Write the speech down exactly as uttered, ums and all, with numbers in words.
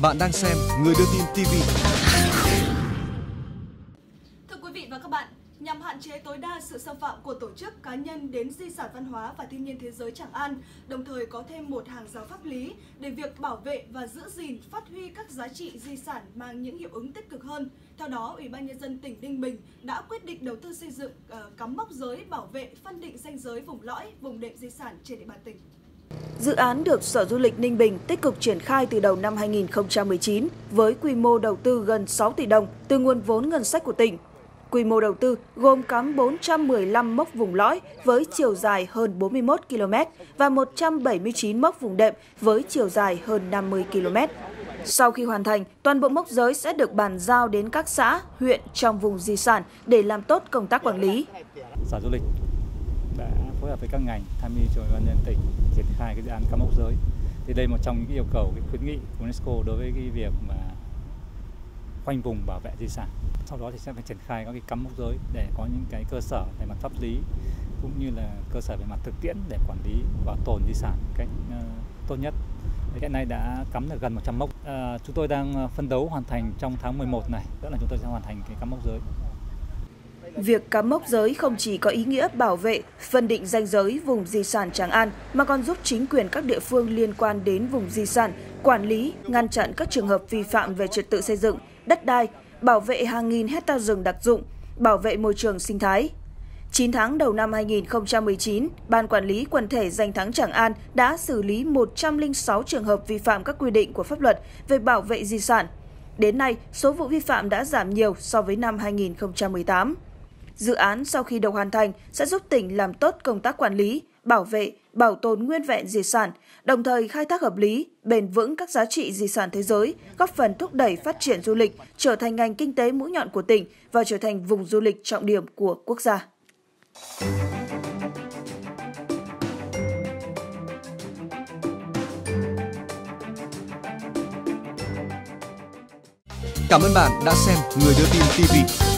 Bạn đang xem Người Đưa Tin ti vi. Thưa quý vị và các bạn, nhằm hạn chế tối đa sự xâm phạm của tổ chức cá nhân đến di sản văn hóa và thiên nhiên thế giới Tràng An, đồng thời có thêm một hàng rào pháp lý để việc bảo vệ và giữ gìn, phát huy các giá trị di sản mang những hiệu ứng tích cực hơn. Theo đó, Ủy ban Nhân dân tỉnh Ninh Bình đã quyết định đầu tư xây dựng uh, cắm mốc giới bảo vệ phân định ranh giới vùng lõi, vùng đệm di sản trên địa bàn tỉnh. Dự án được Sở Du lịch Ninh Bình tích cực triển khai từ đầu năm hai nghìn không trăm mười chín với quy mô đầu tư gần sáu tỷ đồng từ nguồn vốn ngân sách của tỉnh. Quy mô đầu tư gồm cắm bốn trăm mười lăm mốc vùng lõi với chiều dài hơn bốn mươi mốt ki lô mét và một trăm bảy mươi chín mốc vùng đệm với chiều dài hơn năm mươi ki lô mét. Sau khi hoàn thành, toàn bộ mốc giới sẽ được bàn giao đến các xã, huyện trong vùng di sản để làm tốt công tác quản lý. Sở Du lịch đã phối hợp với các ngành tham mưu cho Ủy ban nhân dân tỉnh triển khai cái dự án cắm mốc giới. Thì đây là một trong những yêu cầu, cái khuyến nghị của UNESCO đối với cái việc mà khoanh vùng bảo vệ di sản. Sau đó thì sẽ phải triển khai các cái cắm mốc giới để có những cái cơ sở về mặt pháp lý cũng như là cơ sở về mặt thực tiễn để quản lý bảo tồn di sản một cách uh, tốt nhất. Hiện nay đã cắm được gần một trăm mốc. Uh, chúng tôi đang phân đấu hoàn thành trong tháng mười một này, tức là chúng tôi sẽ hoàn thành cái cắm mốc giới. Việc cắm mốc giới không chỉ có ý nghĩa bảo vệ, phân định ranh giới vùng di sản Tràng An mà còn giúp chính quyền các địa phương liên quan đến vùng di sản quản lý, ngăn chặn các trường hợp vi phạm về trật tự xây dựng, đất đai, bảo vệ hàng nghìn hecta rừng đặc dụng, bảo vệ môi trường sinh thái. chín tháng đầu năm hai nghìn không trăm mười chín, Ban Quản lý Quần thể Danh thắng Tràng An đã xử lý một trăm lẻ sáu trường hợp vi phạm các quy định của pháp luật về bảo vệ di sản. Đến nay, số vụ vi phạm đã giảm nhiều so với năm hai nghìn không trăm mười tám. Dự án sau khi được hoàn thành sẽ giúp tỉnh làm tốt công tác quản lý, bảo vệ, bảo tồn nguyên vẹn di sản, đồng thời khai thác hợp lý, bền vững các giá trị di sản thế giới, góp phần thúc đẩy phát triển du lịch, trở thành ngành kinh tế mũi nhọn của tỉnh và trở thành vùng du lịch trọng điểm của quốc gia. Cảm ơn bạn đã xem Người Đưa Tin ti vi.